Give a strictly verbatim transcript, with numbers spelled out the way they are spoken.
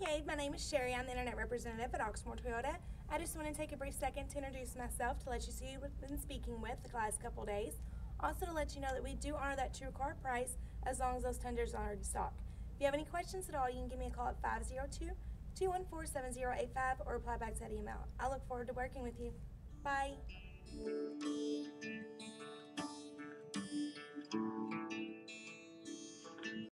Kade, my name is Sherry. I'm the Internet Representative at Oxmoor Toyota. I just want to take a brief second to introduce myself to let you see who we've been speaking with the last couple days. Also to let you know that we do honor that true car price as long as those Tundras are in stock. If you have any questions at all, you can give me a call at five oh two, two one four, seven oh eight five or reply back to that email. I look forward to working with you. Bye.